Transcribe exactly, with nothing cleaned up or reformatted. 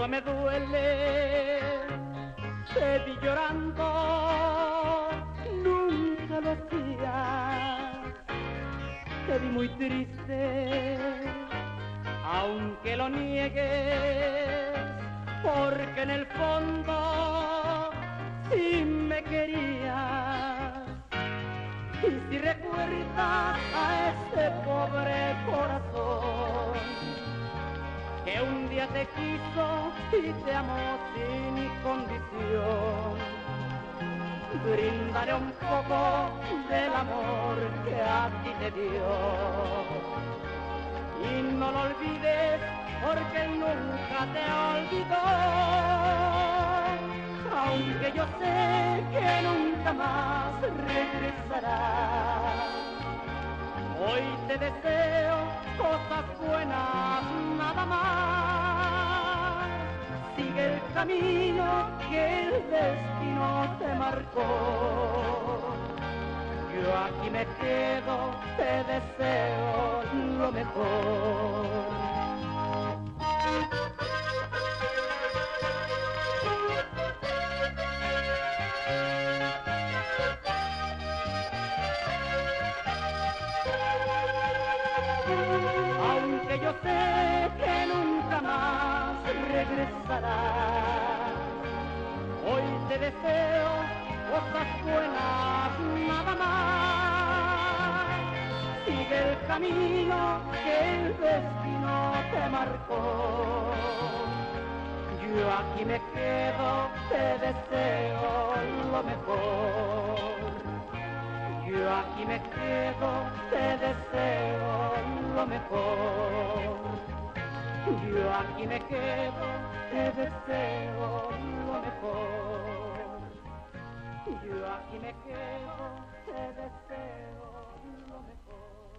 eso me duele. Te vi llorando, nunca lo hacía. Te vi muy triste, aunque lo niegues, porque en el fondo sí me querías. Y si recuerdas a ese pobre corazón que un día te quiso y te amó sin condición, brindaré un poco del amor que a ti te dio. Y no lo olvides porque él nunca te olvidó, aunque yo sé que nunca más regresará. Hoy te deseo cosas buenas nada más. Sigue el camino que el destino te marcó. Yo aquí me quedo, te deseo lo mejor. Aunque yo sé que nunca más regresarás, hoy te deseo cosas buenas nada más. Sigue el camino que el destino te marcó. Yo aquí me quedo, te deseo lo mejor. Yo aquí me quedo, te deseo lo mejor. Yo aquí me quedo, te deseo lo mejor. Yo aquí me quedo, te deseo lo mejor.